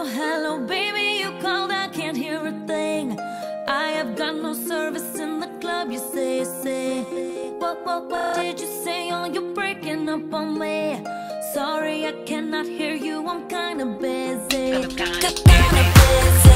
hello, baby, you called, I can't hear a thing. I have got no service in the club, you say. What did you say? Oh, you're breaking up on me. Sorry, I cannot hear you, I'm kinda busy. Kinda busy.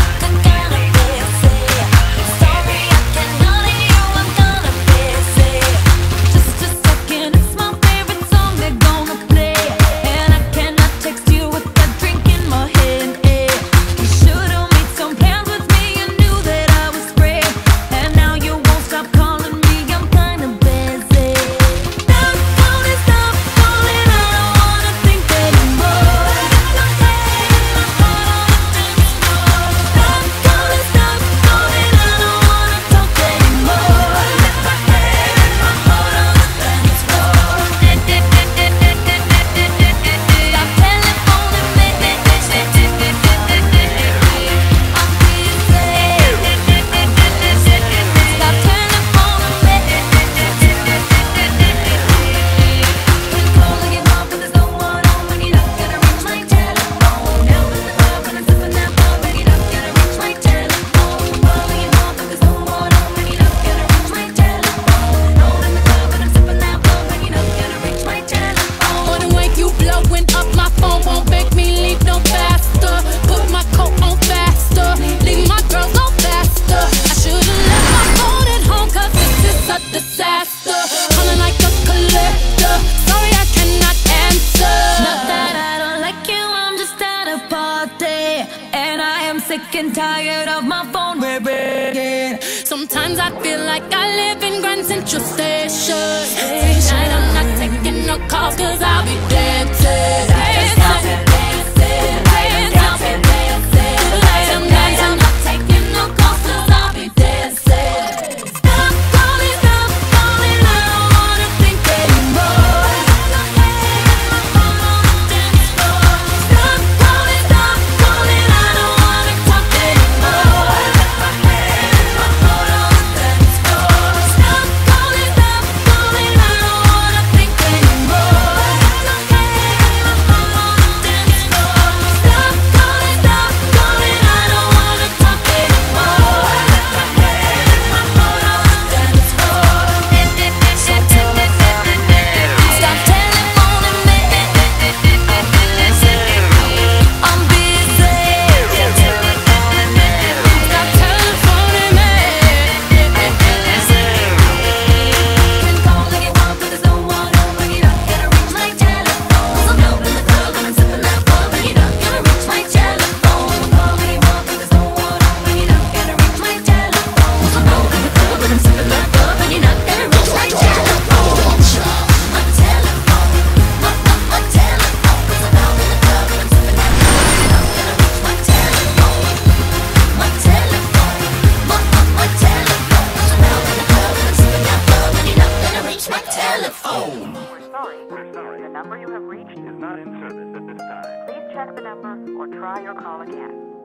Sorry, I cannot hear you, I'm kinda busy. Just a second, it's my favorite song they're gonna play. And I cannot text you with a drink in my hand. You should've made some plans with me, you knew that I was free. And now you won't stop calling me, I'm kinda busy. Stop calling, I don't wanna think anymore. Stop calling, I don't wanna talk anymore. Let my head and my heart on the dance floor. Stop telephoning me. I'm Wanna wake you blowing up, my phone won't make me leave no faster. Put my coat on faster, leave my girls on faster. I should've left my phone at home, cause this is a disaster. Calling like a collector, sorry I cannot answer. Not that I don't like you, I'm just at a party. And I am sick and tired of my phone ringing. Sometimes I feel like I live in Grand Central Station. Tonight I'm not taking no calls, cause I'll be dancing. I'm not taking no calls, cause I'll be dancing. Stop calling, I don't wanna think anymore. Stop calling, I don't wanna talk anymore. Stop calling, I don't wanna think anymore. Stop calling, I don't wanna talk anymore. Stop telephoning me. I'm busy. Stop telephoning me. Can call if you want, but there's no one home. Bring it up, gotta reach my telephone. I'm out in the club and I'm sipping that bug. Bring it up, gotta reach my telephone. Call if you want, but there's no one home. Bring it up, gotta reach my telephone. I'm out in the club and I'm sipping that bug. Bring it up, gotta reach my telephone. My telephone, my telephone. 'Cause I'm out in the club and I'm sipping that bug. Bring it up, gotta reach my telephone. My telephone, my telephone. 'Cause I'm out in the club and I'm sipping that bug. Bring it up, gotta reach my telephone. We're sorry. The number you have reached is not in service at this time. Please check the number or try your call again.